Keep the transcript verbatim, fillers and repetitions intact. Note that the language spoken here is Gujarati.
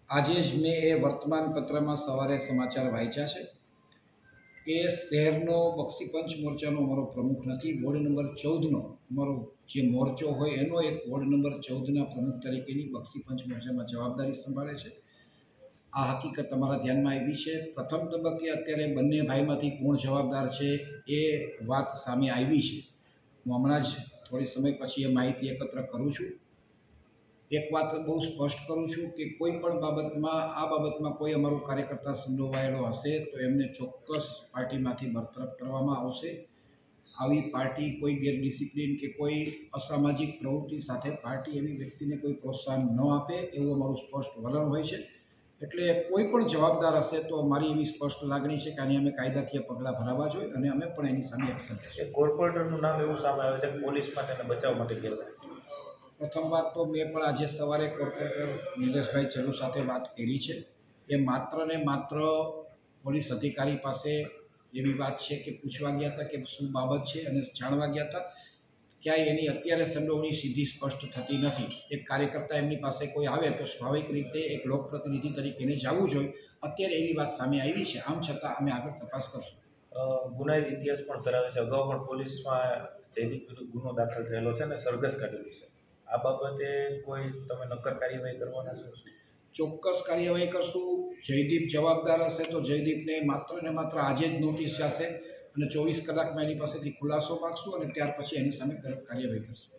આજે જ મેં એ વર્તમાનપત્રમાં સવારે સમાચાર વાંચ્યા છે કે શહેરનો બક્ષીપંચ મોરચાનો અમારો પ્રમુખ નથી, વોર્ડ નંબર ચૌદનો અમારો જે મોરચો હોય એનો એક વોર્ડ નંબર ચૌદના પ્રમુખ તરીકેની બક્ષીપંચ મોરચામાં જવાબદારી સંભાળે છે. આ હકીકત તમારા ધ્યાનમાં આવી છે. પ્રથમ તબક્કે અત્યારે બંને ભાઈમાંથી કોણ જવાબદાર છે એ વાત સામે આવી છે. હું હમણાં જ થોડી સમય પછી એ માહિતી એકત્ર કરું છું. એક વાત બહુ સ્પષ્ટ કરું છું કે કોઈ પણ બાબતમાં આ બાબતમાં કોઈ અમારું કાર્યકર્તા સંડોવાયેલો હશે તો એમને ચોક્કસ પાર્ટીમાંથી બરતરફ કરવામાં આવશે. આવી પાર્ટી કોઈ ગેરડિસિપ્લિન કે કોઈ અસામાજિક પ્રવૃત્તિ સાથે પાર્ટી એવી વ્યક્તિને કોઈ પ્રોત્સાહન ન આપે એવું અમારું સ્પષ્ટ વલણ હોય છે. એટલે કોઈ પણ જવાબદાર હશે તો મારી એવી સ્પષ્ટ લાગણી છે કે આની અમે કાયદાકીય પગલાં ભરાવવા જોઈએ અને અમે પણ એની સામે એક્શન લઈશું. કોર્પોરેટરનું નામ એવું સામે આવે છે કે પોલીસમાં તેને બચાવવા માટે ગયા હતા. પ્રથમ વાત તો મેં પણ આજે સવારે કોર્પોરેટર નિલેશભાઈ ચલુ સાથે વાત કરી છે. એ માત્ર ને માત્ર પોલીસ અધિકારી પાસે એવી વાત છે કે પૂછવા ગયા હતા કે શું બાબત છે અને જાણવા ગયા હતા. ક્યાંય એની અત્યારે સંડોવણી સીધી સ્પષ્ટ થતી નથી. એક કાર્યકર્તા એમની પાસે કોઈ આવે તો સ્વાભાવિક રીતે એક લોકપ્રતિનિધિ તરીકે એને જવું જોઈએ. અત્યારે એવી વાત સામે આવી છે. આમ છતાં અમે આગળ તપાસ કરશું. ગુનાહિત ઇતિહાસ પણ ધરાવે છે. અગાઉ પણ પોલીસમાં જયદીપ વિરુદ્ધ ગુનો દાખલ થયેલો છે અને સરઘસ કાઢેલું છે. આ બાબતે કોઈ તમે નક્કર કાર્યવાહી કરવાના છો? ચોક્કસ કાર્યવાહી કરશું. જયદીપ જવાબદાર હશે તો જયદીપને માત્ર ને માત્ર આજે જ નોટિસ જશે અને ચોવીસ કલાકમાં એની પાસેથી ખુલાસો માગશું અને ત્યાર પછી એની સામે કાર્યવાહી કરશું.